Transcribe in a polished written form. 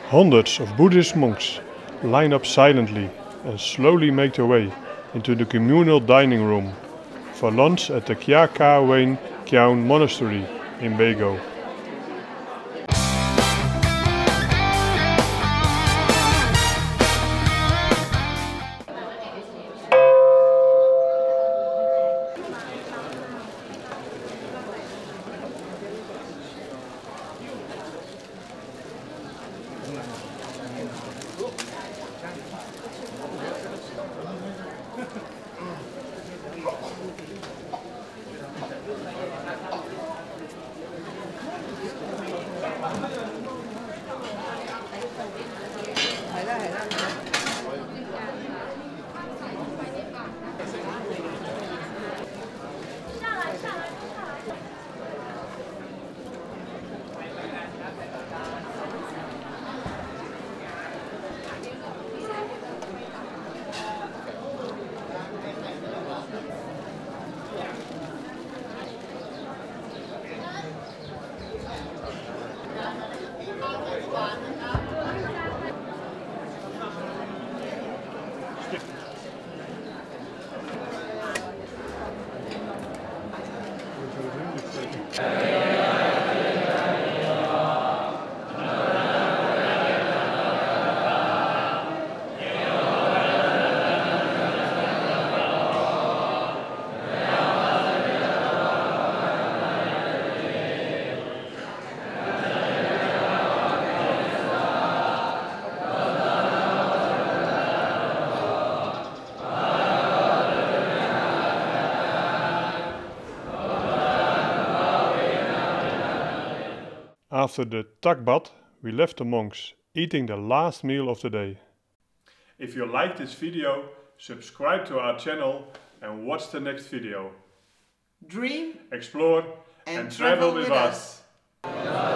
Hundreds of Buddhist monks line up silently and slowly make their way into the communal dining room for lunch at the Kya Kha Wain Kyaung monastery in Bago. After the takbat, we left the monks eating the last meal of the day. If you liked this video, subscribe to our channel and watch the next video. Dream, explore and travel with us.